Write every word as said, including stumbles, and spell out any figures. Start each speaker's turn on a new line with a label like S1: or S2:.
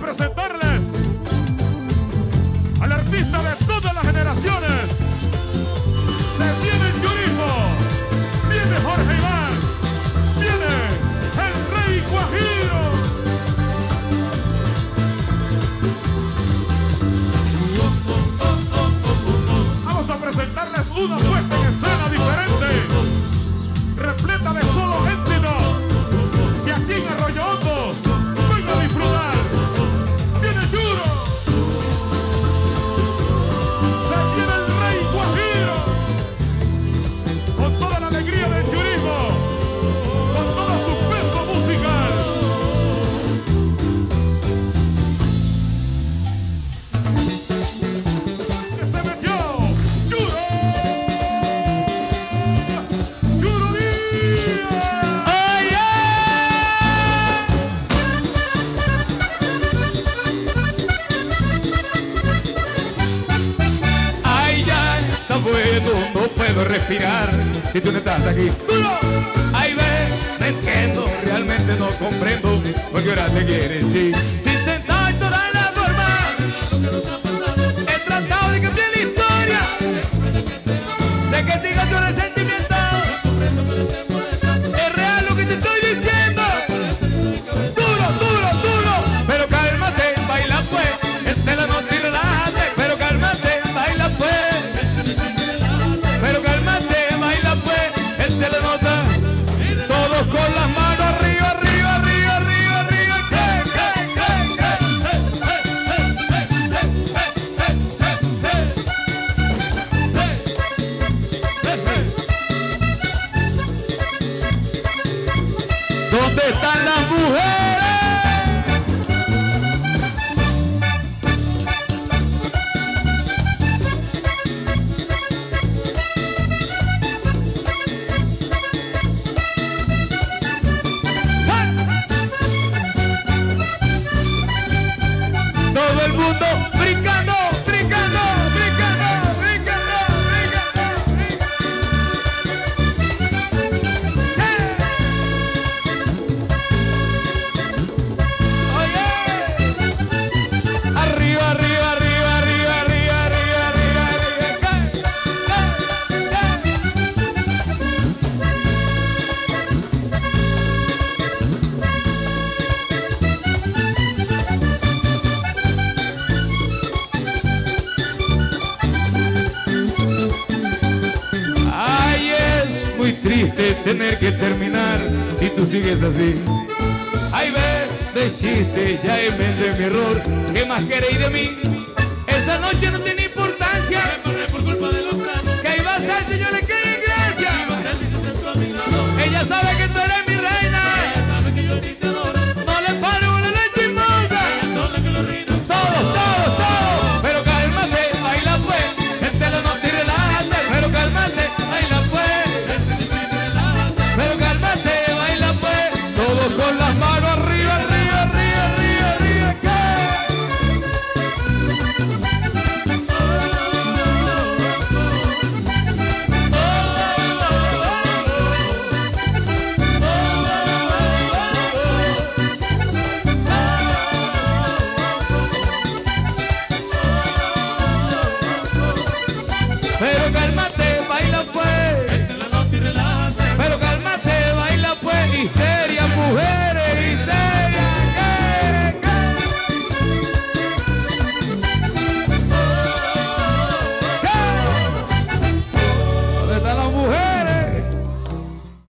S1: presentarles al artista de todas las generaciones. Se viene el Yurismo, viene Jorge Iván, viene el Rey Guajiro. Vamos a presentarles una puesta en escena diferente, repleta de solo éxito, que aquí en Arroyo Hondo venga a disfrutar. Viene Yuro, se viene el Rey Guajiro, con toda la alegría del yurismo, con todo su peso musical. Que se metió Yuro, Yuro Díaz.
S2: Bueno, no puedo respirar si tú no estás aquí. Ay, ve, no entiendo, realmente no comprendo porque ahora te quieren, sí. Si intentar toda la forma, he tratado de cambiar la historia. Sé que digas tu resentimiento, es real lo que te estoy diciendo. Duro, duro, duro, pero cálmate, baila pues, este la noche y relájate, pero cálmate, baila pues. Pero cálmate, baila pues, él te lo nota. Todos con las manos arriba, arriba, arriba, arriba, arriba. ¿Dónde están las mujeres? Todo el mundo brincando, brincando, brincando, brincando, brincando, brincando. Oye, arriba, arriba, arriba, arriba, arriba, arriba, arriba, muy triste tener que terminar si tú sigues así. Ay, ves, de chiste, ya inventé mi error. ¿Qué más queréis de mí? Esta noche no te